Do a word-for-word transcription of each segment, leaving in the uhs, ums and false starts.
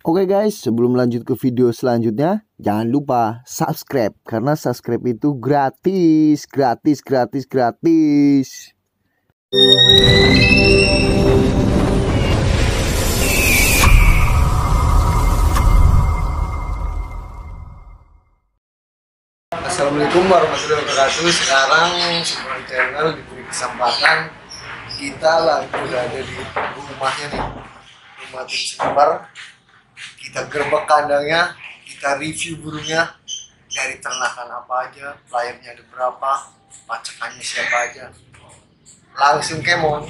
Oke guys, sebelum lanjut ke video selanjutnya, jangan lupa subscribe karena subscribe itu gratis, gratis, gratis, gratis. Assalamualaikum warahmatullahi wabarakatuh. Sekarang Simpan Channel diberi kesempatan kita lagi berada di rumahnya nih, rumah tim Sniper. Kita gerbek kandangnya, kita review burungnya dari ternakan apa aja, layarnya ada berapa, pacakannya siapa aja. Langsung kemon.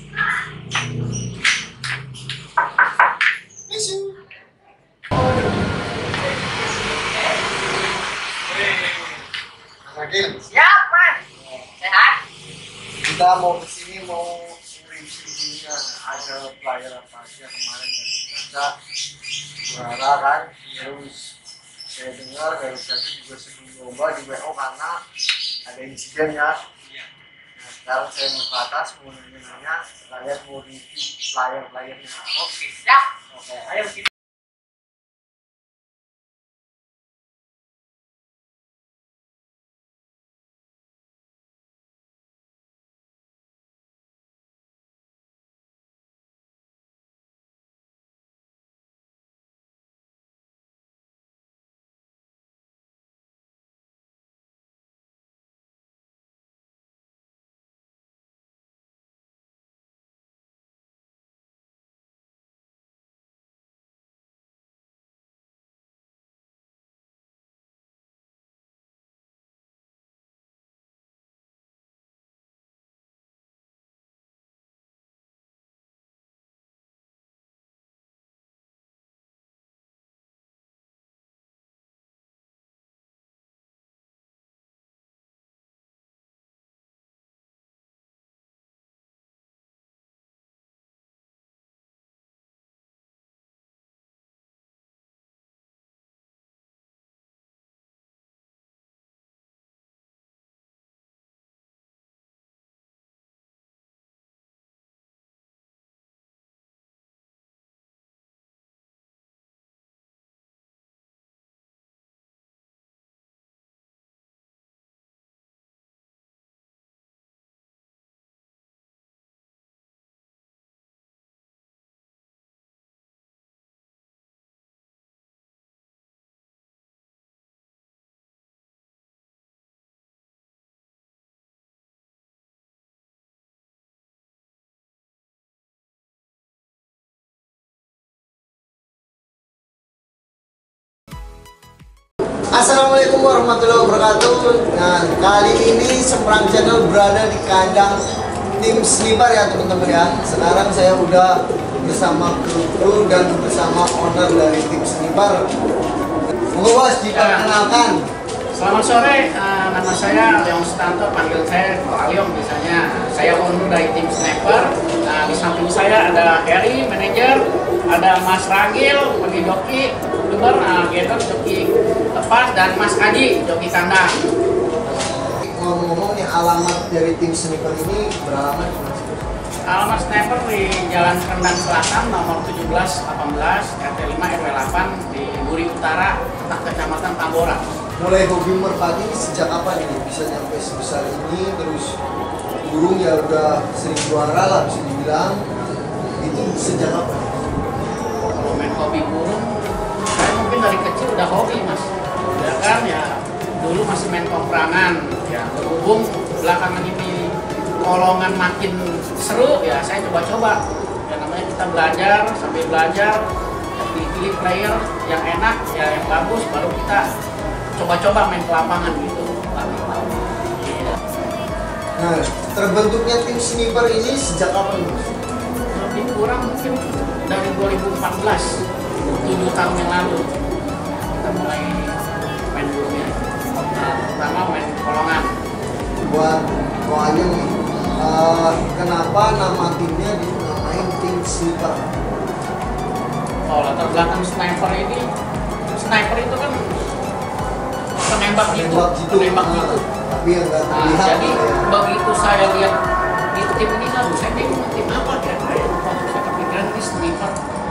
Siap, Mas. Sehat? Kita mau kesini mau review-nya, ada player apa aja kemarin dari baca juara kan, terus saya dengar dari satu juga sebelum lomba di W O karena ada insiden ya. Nah, sekarang saya mau ke atas mau nanya-nanya, kalian mau review player-playernya. Oke, siap. Oke, Ayo kita. Assalamualaikum warahmatullahi wabarakatuh. Nah, kali ini Semprang Channel berada di kandang tim Sniper ya teman-teman ya. Sekarang saya udah bersama kru dan bersama owner dari tim Sniper. Monggo Bos, diperkenalkan. Selamat sore, uh, nama saya Leon Sutanto, panggil saya Ko Aliong biasanya. Saya owner dari tim Sniper. Nah, di samping saya ada Harry, manajer, ada Mas Ragil, sebagai joki, Duber, nah, Gator, joki lepas, dan Mas Kaji, joki kandang. Ngomong-ngomong nih, alamat dari tim Sniper ini beralamat di mana? Alamat Sniper di Jalan Kendang Selatan nomor tujuh belas delapan belas R T lima R W delapan di Buri Utara, Kecamatan Tambora. Mulai hobi merpati ini sejak kapan ini bisa nyampe sebesar ini, terus burung ya udah sering juara lah bisa dibilang, itu sejak kapan? Kalau main hobi burung, saya mungkin dari kecil udah hobi mas. Ya kan ya, dulu masih main komprangan, ya berhubung belakangan ini kolongan makin seru, ya saya coba-coba. Ya namanya kita belajar, sambil belajar, ya pilih-pilih player yang enak, ya yang bagus, baru kita coba-coba main ke lapangan gitu. Nah, terbentuknya tim Sniper ini sejak kapan Mas? Lebih kurang mungkin dari dua ribu empat belas, tujuh tahun yang lalu kita mulai main burungnya. Nah, pertama main kolongan. Buat Ko Aliong nih, uh, kenapa nama timnya dinamain tim Sniper? Oh, latar belakang Sniper ini, Sniper itu kan penembak gitu, Penembak gitu. penembak Nah, gitu. tapi yang nggak Nah, terlihat jadi gitu ya. begitu saya lihat di tim ini, lalu saya bingung tim apa kira-kira. Saya kepikiran ini Sniper.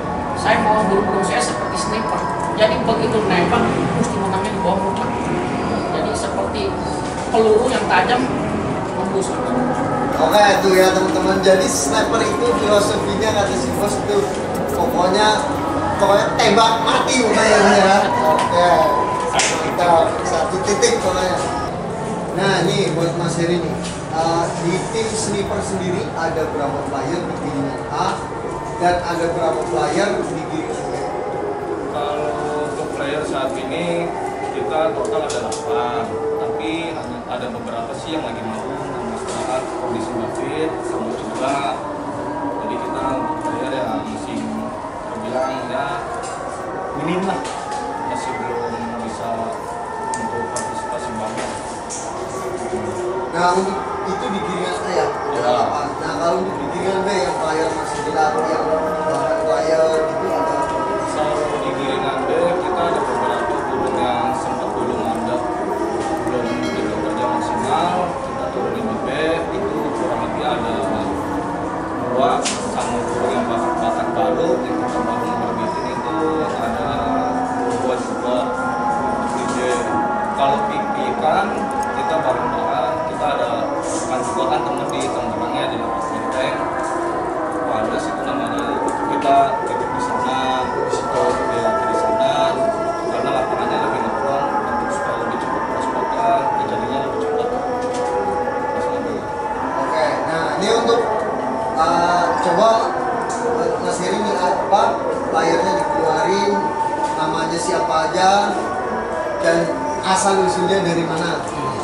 saya mau burung-burung saya seperti sniper. Jadi begitu nembak mesti menangnya di bawah muka. Jadi seperti peluru yang tajam membusuk. Oke tuh ya teman-teman, jadi sniper itu filosofinya kata si bos itu pokoknya pokoknya tembak mati umpamanya ya. Oke, kita satu titik pokoknya. Nah ini buat Mas Heri nih, uh, di tim sniper sendiri ada berapa player di giringan A dan ada berapa player di giringan B? Kalau untuk player saat ini kita total ada delapan, tapi ada beberapa sih yang lagi mau istirahat kondisi covid sama juga, jadi kita untuk player yang masih terbilang ya minim lah, masih belum bisa untuk partisipasi banyak. Nah untuk itu di giringan A ya, ada Ya. delapan. Nah kalau untuk di giringan B yang player masih dilatih yang bahkan player itu ada. Kalau di giringan B kita ada beberapa burung yang sempat belum ada, belum kita kerja maksimal, kita turunin di B, itu kurang lebih ada dua, sama burung yang batak baru yang kita baru berbitin itu ada dua juga di B. Kalau pipikan kita bareng-bareng, kita ada kan juga kan temen di Tangerangnya di Lapas Benteng, ada situ namanya, kita tidur di sana, dia di sana karena lapangannya lebih nongkrong untuk supaya lebih cepat prospekan, kejadiannya lebih cepat. Oke, nah ini untuk uh, coba uh, Mas Heri ini apa layarnya dikeluarin, namanya siapa aja dan asal usulnya dari mana?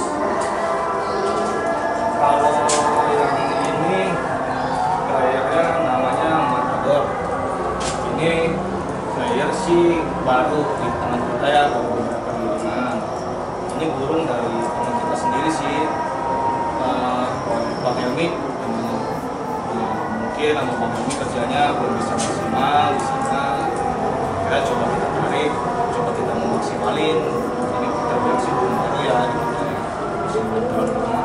Kalau yang ini playernya namanya Matador. Ini player sih baru di tangan kita ya, baru beberapa bulan. Ini burung dari teman kita sendiri sih, uh, Bang Helmi. Ya, mungkin sama Bang Helmi kerjanya belum bisa maksimal di sana. Kira coba kita tarik, coba kita memaksimalin. Ini kita bilang sih belum baru ya, di kita ya. Masih belum terlalu lama.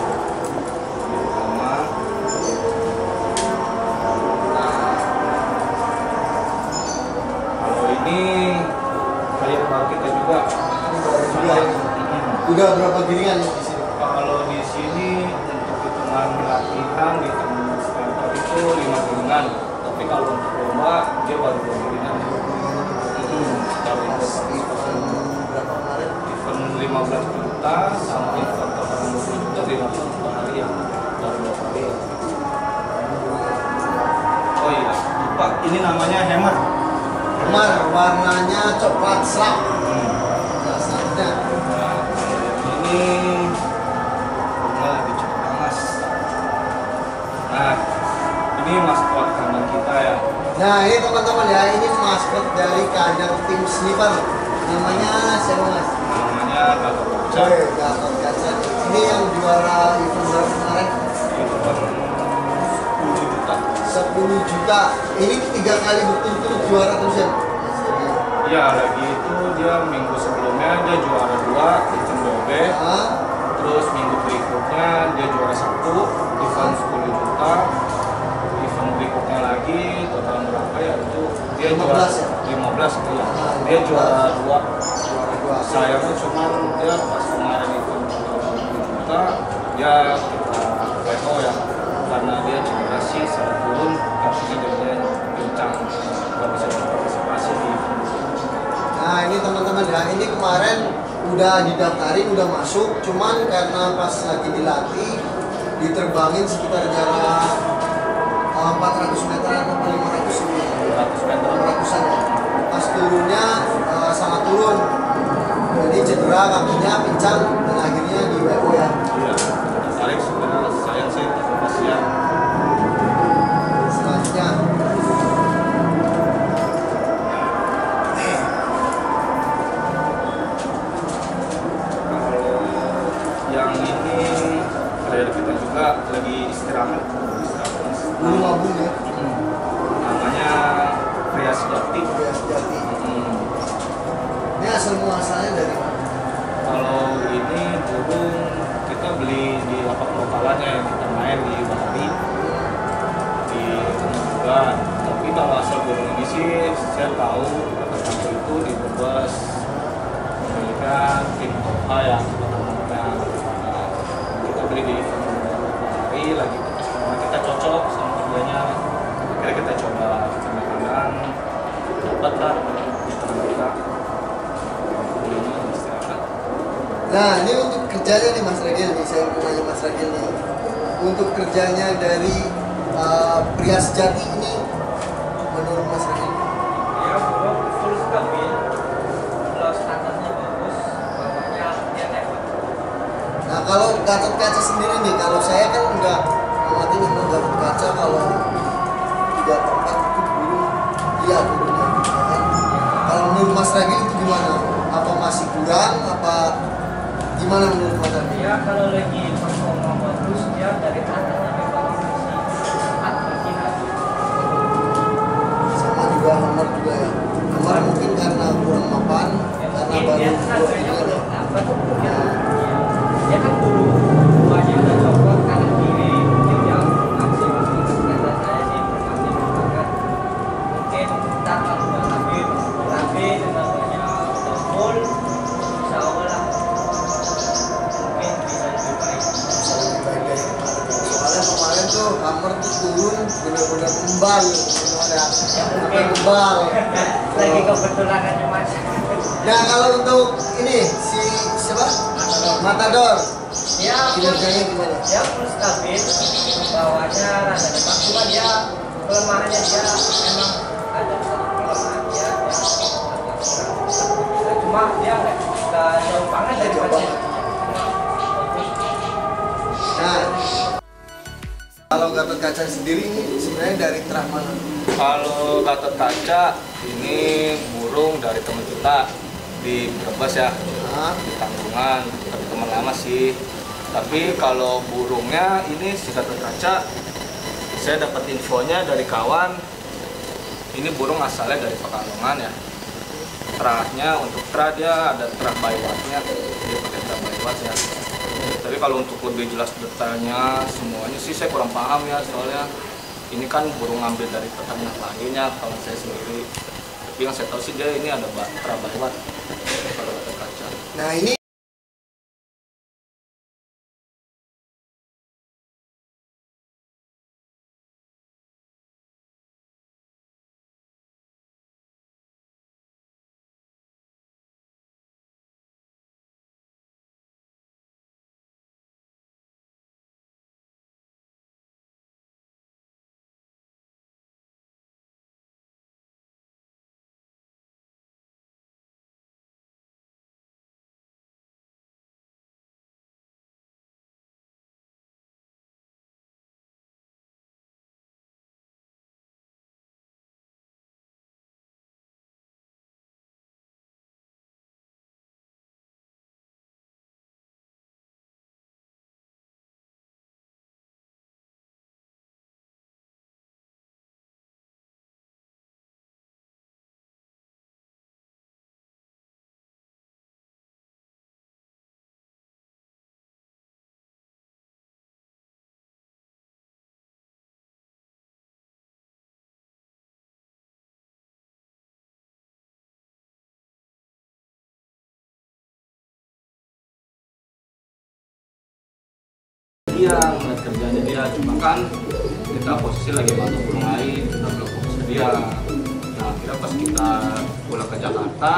Ini player baru kita juga. Ini baru juga ya. Udah berapa giringan di sini? Kalau di sini untuk hitungan latihan di teman sniper itu lima giringan. Tapi kalau untuk lomba dia baru dua giringan. Hmm, baru ikut Event berapa kemarin? event lima belas juta sama event total dua puluh juta lima puluh juta hari ya, baru dua kali. Oh iya, lupa. Ini namanya Hammer. Kemar warnanya coklat serak. Hmm. Dasarnya. Nah, ini bunga lagi cukup panas. Nah, ini maskot kandang kita ya. Nah ini teman-teman ya, ini maskot dari kandang tim sniper. Namanya siapa mas? Namanya Gatot Kaca. Coy, Gatot Kaca. Ini yang juara event berapa kemarin? Itu kan sepuluh juta. sepuluh juta. Ini tiga kali berturut-turut juara terus ya? Iya, lagi itu dia minggu sebelumnya dia juara dua event B B. Hah? Terus minggu berikutnya dia juara satu event sepuluh juta. Event berikutnya lagi total berapa ya itu? Dia lima juara belas ya? lima belas ya. Ah, Dia juara dua. Juara dua. Sayangnya cuman dia pas kemarin itu dua puluh juta dia kita W O ya, karena dia cedera sih saat turun kakinya jadinya pincang, nggak bisa berpartisipasi di event. Nah ini teman-teman ya, ini kemarin udah didaftarin, udah masuk, cuman karena pas lagi dilatih diterbangin sekitar jarak uh, empat ratus meter atau lima ratus seratus meter. enam ratusan ya. Pas turunnya uh, sangat turun, jadi cedera kakinya pincang dan akhirnya di W O ya. Iya, kita tarik sebenarnya sayang sih kasihan. Selanjutnya Yang ini player kita juga lagi istirahat. Istirahat. bulu mabung ya, Hmm. Namanya Pria Sejati. Pria Sejati. Hmm. Ini asal muasalnya dari mana? Kalau ini burung kita beli di lapak lokalannya yang kita main di Bali di rumah juga, tapi kalau asal burung ini sih saya tahu kata kata itu di Brebes pemilikan tim Toha ya teman-temannya. Nah, kita beli di hari lagi karena kita cocok sama harganya. Akhirnya kita coba kandang dapat lah di teman kita. Nah, ini untuk kerjanya nih Mas Ragil nih, saya mau nanya Mas Ragil nih. Untuk kerjanya dari uh, pria sejati ini menurut Mas Ragil? Ya, burung full stabil, kalau standarnya bagus, bawahnya dia hebat. Nah, kalau Gatot Kaca sendiri nih, kalau saya kan enggak mengerti memang Gatot Kaca kalau tidak tepat itu burung dia burungnya gitu kan. Kalau menurut Mas Ragil itu gimana? Apa masih kurang? Apa gimana menurut Mas Ragil? Ya, kalau lagi performa bagus, dia dari atasnya memang masih cepat berkinar. Sama juga Hammer juga ya. Hammer mungkin karena kurang mapan, Ya, karena mungkin baru dia dua harganya bulan. belum dapat. Ya, ya. Dia kan dulu buahnya udah copot kanan kiri, mungkin dia maksimum kata saya sih maksimum banget. Mungkin ntar kalau udah rapi, rapi dengan banyak udah full, insya Allah lah. Mungkin bisa lebih baik. Bisa lebih baik dari kemarin. Soalnya kemarin tuh Hammer tuh turun benar-benar kembal sebenarnya. Ya, Benar mungkin. kembal. Lagi kebetulan aja mas. Nah, kalau untuk ini si siapa? Matador. Ya, Kinerjanya gimana? dia full stabil, bawahnya rada lemak, cuma dia kelemahannya dia memang ada satu kelemahan dia, dia agak kurang. Nah, cuma dia nggak nggak jauh banget dari Jauh pasien. banget. Cuma bagus. Nah, kalau Gatot Kaca sendiri ini sebenarnya dari terah mana? Kalau Gatot Kaca ini burung dari teman kita di Brebes ya, Nah, di Tanggungan, tapi teman lama sih. Tapi kalau burungnya ini si Gatot Kaca, saya dapat infonya dari kawan. Ini burung asalnya dari Pekalongan ya. Terahnya untuk terah dia ada terah baywatnya, dia pakai terah baywat ya. Tapi kalau untuk lebih jelas detailnya semuanya sih saya kurang paham ya, soalnya ini kan burung ngambil dari peternak lainnya kalau saya sendiri. Tapi yang saya tahu sih dia ini ada terah baywat kalau Gatot Kaca. nah ini Iya, ngeliat kerjanya dia, cuma kan kita posisi lagi bantu burung lain, kita belum fokus ke dia. Nah, akhirnya pas kita pulang ke Jakarta,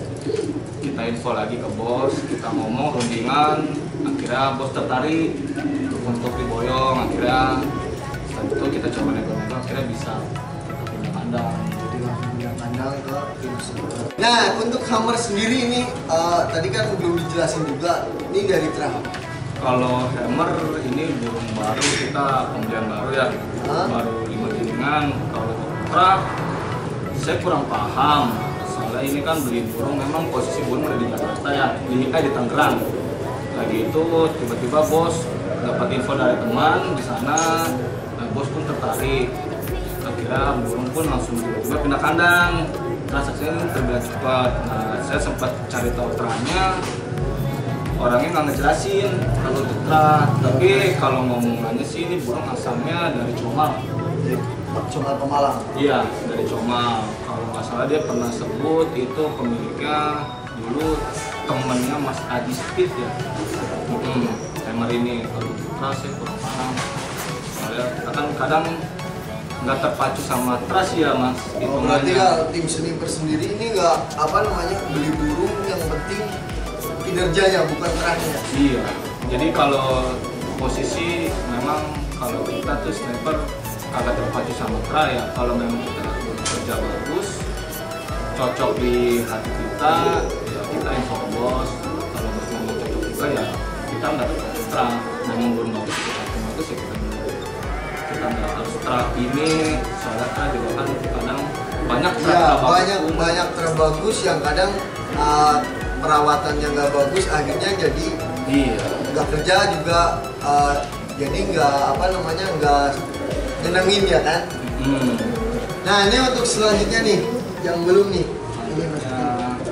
kita info lagi ke bos, kita ngomong rundingan, akhirnya bos tertarik untuk diboyong, akhirnya setelah itu kita coba nego-nego, akhirnya bisa kita pindah kandang. jadi langsung pindah kandang ke tim sebelah. Nah, untuk Hammer sendiri ini eh, tadi kan belum dijelasin juga. Ini dari terah. Kalau hammer ini burung baru, kita pembelian baru ya, Hah? baru lima gilingan. Kalau terah, saya kurang paham. Soalnya ini kan beli burung, memang posisi burung ada di Jakarta ya, di eh, di Tangerang. Lagi itu tiba-tiba bos dapat info dari teman di sana, nah, bos pun tertarik. Akhirnya burung pun langsung tiba-tiba pindah kandang. Transaksinya terbilang cepat. Nah, saya sempat cari tahu terahnya. Orangnya nggak ngejelasin kalau untuk terah, tapi kalau ngomongannya sih ini burung asalnya dari Comal. Comal Pemalang. Iya, dari Comal. Kalau nggak salah dia pernah sebut itu pemiliknya dulu temennya Mas Adi Steve ya. Hmm, Hammer ini kalau trust ya kurang paham. Soalnya kita kan kadang nggak terpacu sama trust ya Mas. Oh, berarti ya tim sniper sendiri ini nggak apa namanya beli burung, yang penting kinerjanya bukan terahnya. Iya. Jadi kalau posisi memang kalau kita tuh sniper agak terpacu sama tra ya. Kalau memang kita kerja bagus, cocok di hati kita, ya kita info ke bos. Kalau bos mau cocok juga ya kita nggak terpacu tra. Memang belum bagus, kita bagus ya kita kita nggak harus tra ini. Soalnya tra juga kan kadang banyak tra Ya, bagus. banyak banyak tra bagus yang kadang uh, perawatannya nggak bagus, akhirnya jadi Iya. nggak kerja juga, uh, jadi nggak apa namanya nggak nyenengin ya kan. Hmm. Nah ini untuk selanjutnya nih yang belum nih, ini masukin.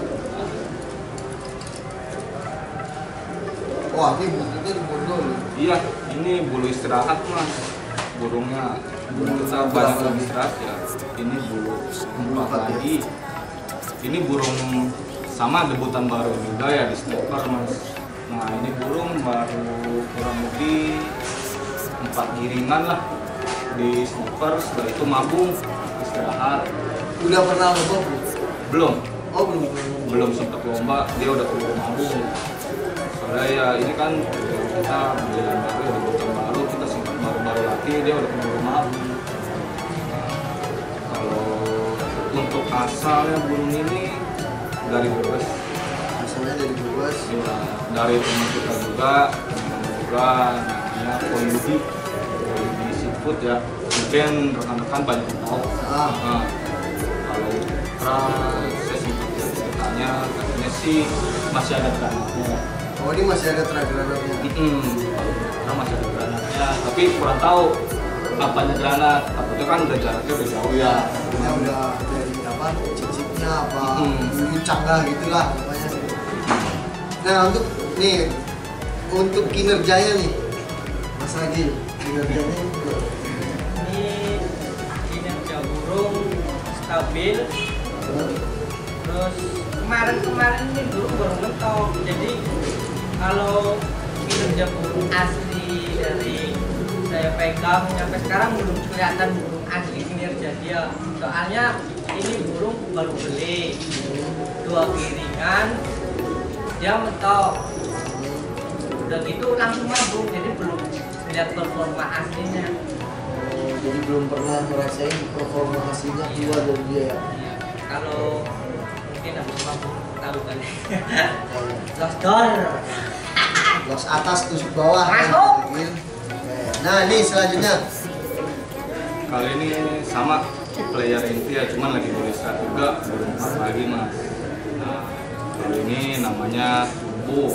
Wah ini burungnya di bondol. Iya, ini bulu istirahat mas, burungnya. Burung kita banyak yang istirahat ya. Ini bulu empat lagi. Ini burung sama debutan baru juga ya di sniper mas. Nah ini burung baru kurang lebih empat giringan lah di sniper. Setelah itu mabung istirahat. Udah pernah lomba belum? Belum, Oh belum. belum sempat lomba. Dia udah perlu mabung. Soalnya ya ini kan kita belian baru, ya debutan baru, kita sempat baru-baru latih, dia udah perlu mabung. Nah, kalau untuk asalnya burung ini dari Brebes. Asalnya dari Brebes. Ya, dari teman kita juga, teman juga namanya Koyudi, Koyudi Seafood ya. Mungkin rekan-rekan banyak yang tahu. Ah. Nah, kalau pra saya sempat ceritanya katanya sih masih ada granatnya. Oh ini masih ada tra-granatnya. Hmm, pra masih ada granatnya, tapi kurang tahu apanya granat. Takutnya kan udah jaraknya udah jauh ya. Ya udah dari apa cicitnya apa Hmm. bulu canggah gitulah namanya. Nah untuk nih untuk kinerjanya nih Mas Agil, kinerjanya itu Ini kinerja burung stabil. Terus kemarin-kemarin ini burung baru mentok. Jadi kalau kinerja burung asli dari saya pegang sampai sekarang belum kelihatan burung asli kinerja dia. Soalnya ini burung baru beli dua piringan, dia mentok. Udah gitu langsung mabung, jadi belum lihat performa aslinya. jadi belum pernah ngerasain performa hasilnya keluar dari dia ya. Iya. Kalau mungkin habis mabuk tahu kan. Los door. Los atas tusuk bawah kan, Masuk. Agil. Nah ini selanjutnya Kali ini sama player inti ya, cuman lagi boleh istirahat juga, belum empat lagi mas. Nah, kalau ini namanya Tumbuh.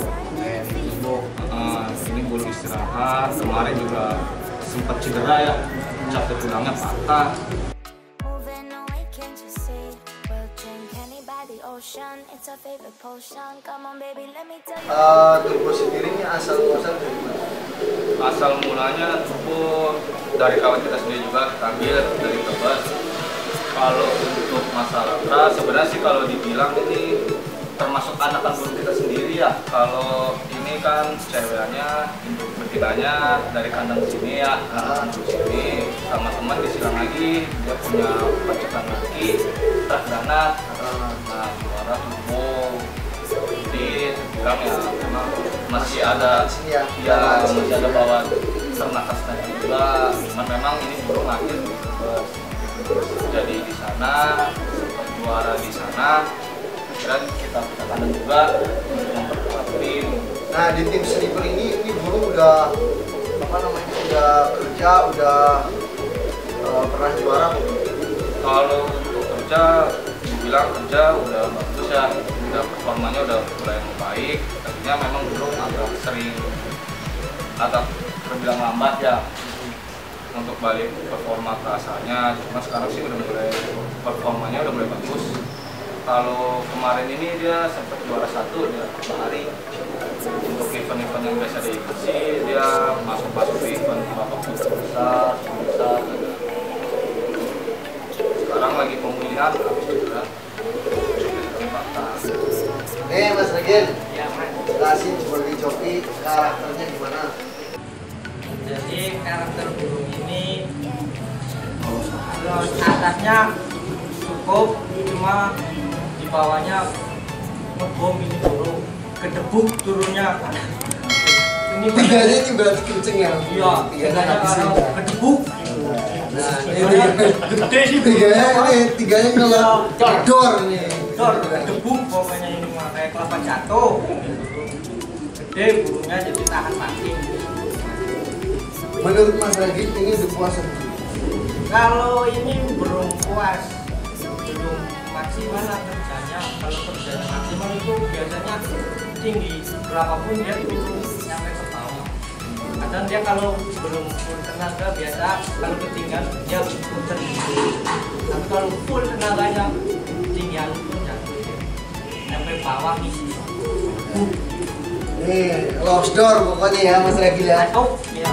Uh, ini bulu istirahat, kemarin juga sempat cedera ya, capek tulangnya patah. Moving away, can't you see? We'll drink honey by the ocean. It's our favorite potion. Come on, baby, let me tell you. uh, Turbo sendiri ini asal muasal dari mana? Asal mulanya Tumbuh dari kawan kita sendiri juga, kita ambil dari Tebas. Kalau untuk masalah tra, sebenarnya sih kalau dibilang ini termasuk anakan burung kita sendiri ya. Kalau ini kan ceweknya, induk betinanya dari kandang sini ya, anakan di sini sama teman disilang lagi, dia punya pacutan lagi, trah granat, nah juara Tumbuh. Jadi bilang ya memang masih ada Sini ya. ya masih ada bawa ternak kasta juga, cuman memang ini burung lahir di Tebas. Jadi di sana sempat juara di sana, dan kita kita kandang juga untuk memperkuat tim. Nah di tim sniper ini ini burung udah apa namanya udah kerja udah uh, pernah juara belum? Kalau untuk kerja dibilang kerja udah bagus ya, udah performanya udah mulai membaik. Tadinya memang burung agak sering agak terbilang lambat ya untuk balik performa ke asalnya, cuma sekarang sih udah mulai performanya udah mulai bagus. Kalau kemarin ini dia sempat juara satu dia bahari untuk event-event yang biasa diikuti, dia masuk-masuk di event babak besar, besar, lagi pemulihan habis cedera. Nih Mas Regil, Ya, Mas. jelasin sebagai joki karakternya gimana? Jadi karakter burung ini terus atasnya cukup, cuma di bawahnya ngebom ini burung, kedebuk turunnya. Ini Tiganya ini berarti kenceng ya? iya, Tiganya tiganya habisin kalau ya? kedebuk. Nah, ini Tiganya tiga- gede sih tiganya burungnya, ini, tiganya kalau Dor. dor ini. Dor, kedebuk pokoknya ini mah kayak kelapa jatuh. Gede burungnya jadi tahan makin. Menurut Mas Regil ini udah puasa. Kalau ini belum puas, belum maksimal lah kerjanya. Kalau kerjanya maksimal itu biasanya tinggi, berapapun dia turun sampai ke bawah. Kadang dia kalau belum full tenaga biasa, kalau ketinggian dia putar gitu. Tapi kalau full tenaganya ketinggian itu jatuh dia sampai bawah isi. Nih, lost door pokoknya ya Mas Regil ya. Atau ya